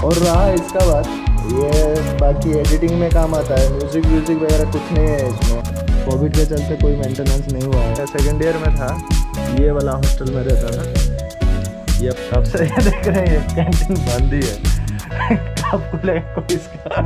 और रहा इसका बात, ये बाकी एडिटिंग में काम आता है, म्यूज़िक वगैरह कुछ नहीं है इसमें। कोविड के चलते कोई मेंटेनेंस नहीं हुआ है। सेकेंड ईयर में था, ये वाला हॉस्टल में रहता था। ये कब से ये देख रहे हैं, कैंटीन बंद ही है। कब खुलेगा कोई इसका।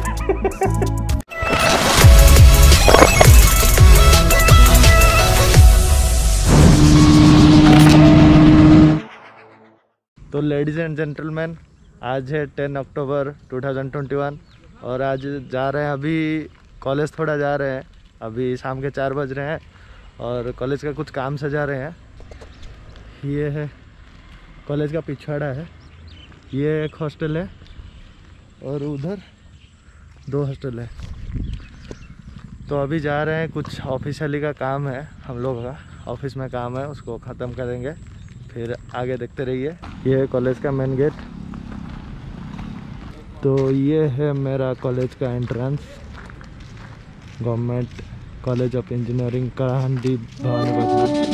तो लेडीज़ एंड जेंटलमैन, आज है 10 अक्टूबर 2021 और आज जा रहे हैं, अभी कॉलेज थोड़ा जा रहे हैं। अभी शाम के 4 बज रहे हैं और कॉलेज का कुछ काम से जा रहे हैं। ये है कॉलेज का पिछवाड़ा है, ये एक हॉस्टल है और उधर 2 हॉस्टल है। तो अभी जा रहे हैं, कुछ ऑफिशियली का काम है, हम लोग का ऑफिस में काम है, उसको ख़त्म करेंगे, फिर आगे देखते रहिए। ये है कॉलेज का मेन गेट। तो ये है मेरा कॉलेज का entrance, government college of engineering Kalahandi Bhawanipatna.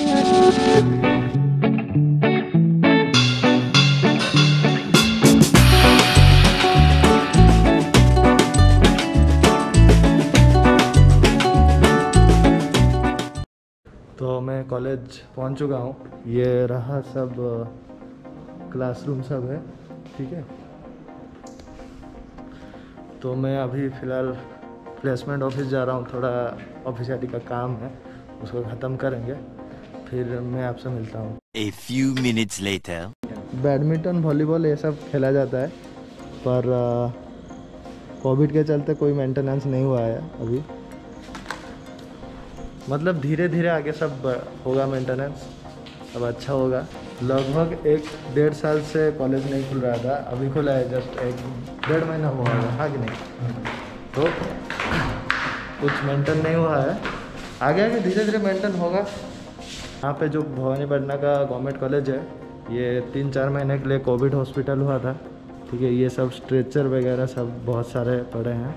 तो मैं कॉलेज पहुंच चुका हूँ। ये रहा सब क्लासरूम सब है, ठीक है। तो मैं अभी फ़िलहाल प्लेसमेंट ऑफिस जा रहा हूँ, थोड़ा ऑफिशियली का काम है, उसको ख़त्म करेंगे, फिर मैं आपसे मिलता हूँ। A few minutes later. Badminton, volleyball ये सब खेला जाता है, पर कोविड के चलते कोई मेंटेनेंस नहीं हुआ है अभी। मतलब धीरे धीरे आगे सब होगा मेंटेनेंस, अब अच्छा होगा। लगभग 1-1.5 साल से कॉलेज नहीं खुल रहा था, अभी खुला है, जस्ट 1-1.5 महीना हुआ है, हाँ कि नहीं। तो कुछ मेंटेन नहीं हुआ है, आगे आगे धीरे धीरे मेंटेन होगा। यहाँ पे जो भवानीपटना का गवर्नमेंट कॉलेज है, ये 3-4 महीने के लिए कोविड हॉस्पिटल हुआ था, ठीक है। ये सब स्ट्रेचर वगैरह सब बहुत सारे पड़े हैं।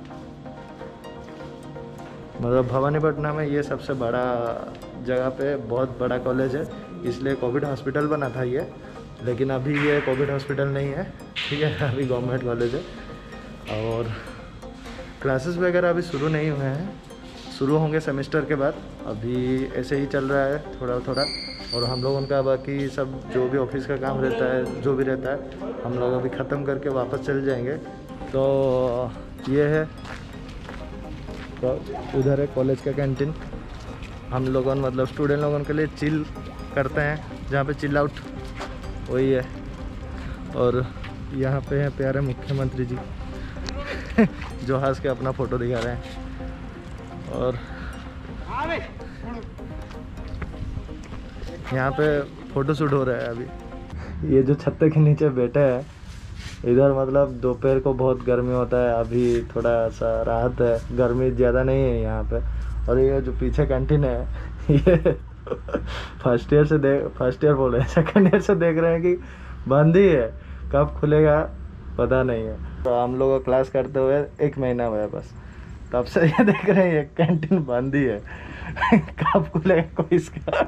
मतलब भवानीपटना में ये सबसे बड़ा जगह पे बहुत बड़ा कॉलेज है, इसलिए कोविड हॉस्पिटल बना था ये। लेकिन अभी ये कोविड हॉस्पिटल नहीं है, ठीक है, अभी गवर्नमेंट कॉलेज है। और क्लासेस वगैरह अभी शुरू नहीं हुए हैं, शुरू होंगे सेमेस्टर के बाद। अभी ऐसे ही चल रहा है थोड़ा थोड़ा, और हम लोगों का बाकी सब जो भी ऑफिस का काम रहता है, जो भी रहता है, हम लोग अभी ख़त्म करके वापस चल जाएंगे। तो ये है, तो उधर है कॉलेज का कैंटीन। हम लोगों मतलब स्टूडेंट लोगों के लिए चिल करते हैं, जहाँ पे चिल आउट वही है। और यहाँ पे हैं प्यारे मुख्यमंत्री जी जो हंस के अपना फ़ोटो दिखा रहे हैं। और यहाँ पे फ़ोटो शूट हो रहा है अभी। ये जो छत्ते के नीचे बैठे हैं, इधर मतलब दोपहर को बहुत गर्मी होता है, अभी थोड़ा सा राहत है, गर्मी ज़्यादा नहीं है यहाँ पे। और ये जो पीछे कैंटीन है, ये फर्स्ट ईयर बोल रहे हैं, सेकेंड ईयर से देख रहे हैं कि बंद ही है, कब खुलेगा पता नहीं है। तो हम लोग को क्लास करते हुए 1 महीना हुआ है बस, तब से ये देख रहे हैं, ये कैंटीन बंद ही है। कब खुलेगा कोई इसका।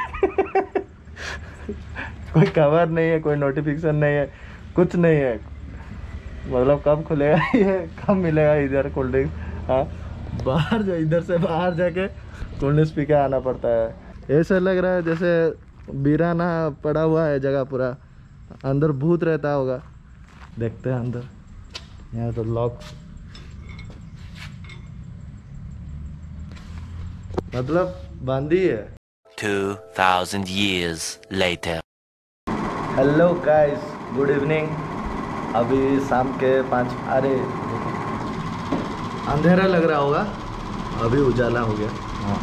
कोई खबर नहीं है, कोई नोटिफिकेशन नहीं है, कुछ नहीं है। मतलब कब खुलेगा ये, कब मिलेगा इधर कोल्ड ड्रिंक। हाँ, बाहर जो इधर से बाहर जाके कोल्ड ड्रिंक्स पी के आना पड़ता है। ऐसा लग रहा है जैसे वीराना पड़ा हुआ है जगह पूरा, अंदर भूत रहता होगा। देखते हैं अंदर, यहाँ तो लॉक, मतलब बंद ही है। 2000 years later. Hello guys, good evening. अभी शाम के 5, अरे अंधेरा लग रहा होगा, अभी उजाला हो गया। हाँ,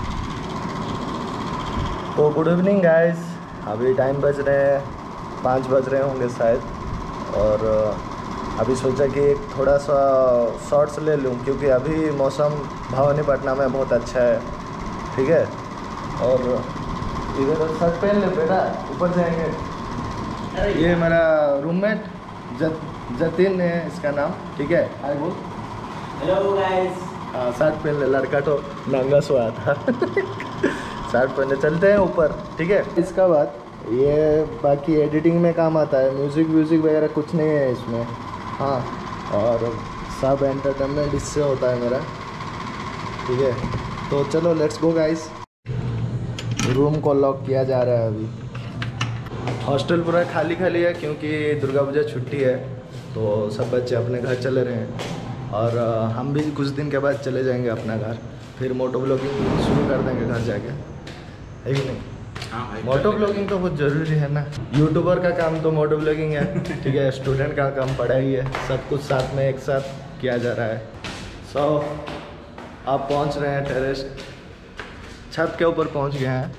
तो गुड इवनिंग गाइस। अभी टाइम बज रहे हैं 5 बज रहे होंगे शायद। और अभी सोचा कि एक थोड़ा सा शॉर्ट्स ले लूँ, क्योंकि अभी मौसम भवानीपटना में बहुत अच्छा है, ठीक है। और इधर शर्ट पहन ले बेटा, ऊपर जाएंगे। ये मेरा रूममेट जतिन है इसका नाम, ठीक है। हाय बोल। Hello guys. हाँ, शर्ट पहन ले, लड़का तो नंगा सोया था। शर्ट पहने चलते हैं ऊपर, ठीक है। इसका बात, ये बाकी एडिटिंग में काम आता है, म्यूज़िक वगैरह कुछ नहीं है इसमें, हाँ, और सब एंटरटेनमेंट इससे होता है मेरा, ठीक है। तो चलो लेट्स गो गाइस। रूम को लॉक किया जा रहा है अभी। हॉस्टल पूरा खाली खाली है क्योंकि दुर्गा पूजा छुट्टी है, तो सब बच्चे अपने घर चले रहे हैं और हम भी कुछ दिन के बाद चले जाएंगे अपना घर, फिर मोटो ब्लॉगिंग शुरू कर देंगे घर जाके, है कि नहीं? हाँ भाई, मोटो ब्लॉगिंग तो बहुत ज़रूरी है ना, यूट्यूबर का काम तो मोटो ब्लॉगिंग है, ठीक है। स्टूडेंट का काम पढ़ाई है, सब कुछ साथ में एक साथ किया जा रहा है। सो आप पहुंच रहे हैं टेरेस, छत के ऊपर पहुंच गए हैं।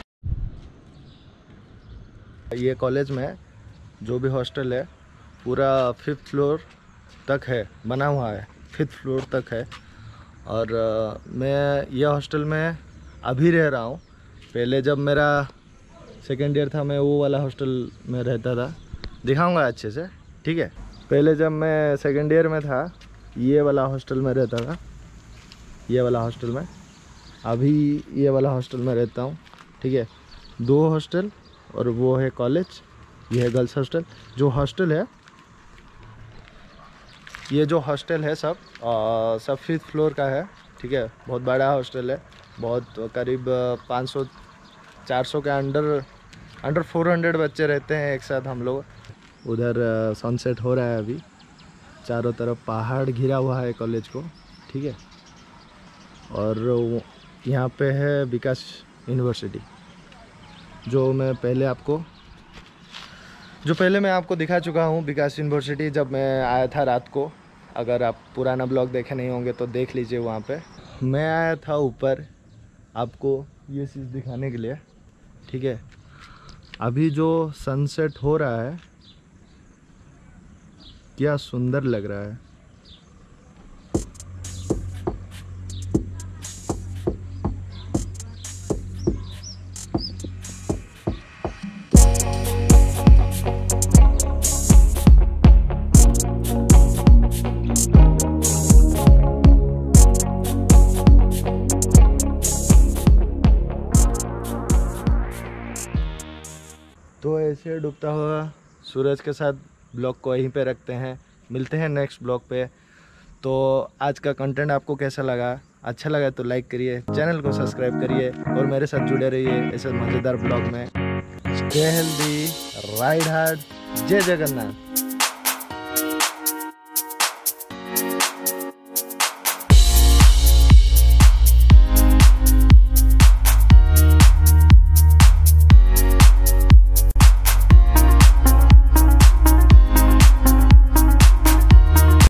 ये कॉलेज में जो भी हॉस्टल है पूरा 5th फ्लोर तक है, बना हुआ है 5th फ्लोर तक है। और मैं ये हॉस्टल में अभी रह रहा हूँ। पहले जब मेरा सेकेंड ईयर था मैं वो वाला हॉस्टल में रहता था, दिखाऊंगा अच्छे से, ठीक है। पहले जब मैं सेकेंड ईयर में था ये वाला हॉस्टल में रहता था, ये वाला हॉस्टल में। अभी ये वाला हॉस्टल में रहता हूँ, ठीक है। 2 हॉस्टल और वो है कॉलेज, ये है गर्ल्स हॉस्टल। जो हॉस्टल है, ये जो हॉस्टल है सब 5th फ्लोर का है, ठीक है। बहुत बड़ा हॉस्टल है, बहुत करीब 500-400 के अंडर 400 बच्चे रहते हैं एक साथ हम लोग। उधर सनसेट हो रहा है अभी, चारों तरफ पहाड़ घिरा हुआ है कॉलेज को, ठीक है। और यहाँ पे है विकास यूनिवर्सिटी, जो पहले मैं आपको दिखा चुका हूँ, विकास यूनिवर्सिटी, जब मैं आया था रात को। अगर आप पुराना ब्लॉग देखे नहीं होंगे तो देख लीजिए वहाँ पे। मैं आया था ऊपर आपको ये चीज़ दिखाने के लिए, ठीक है। अभी जो सनसेट हो रहा है क्या सुंदर लग रहा है। तो ऐसे डूबता हुआ सूरज के साथ ब्लॉग को यहीं पे रखते हैं, मिलते हैं नेक्स्ट ब्लॉग पे। तो आज का कंटेंट आपको कैसा लगा? अच्छा लगा तो लाइक करिए, चैनल को सब्सक्राइब करिए और मेरे साथ जुड़े रहिए ऐसे मज़ेदार ब्लॉग में। स्टे हेल्दी, राइड हार्ड, जय जगन्नाथ।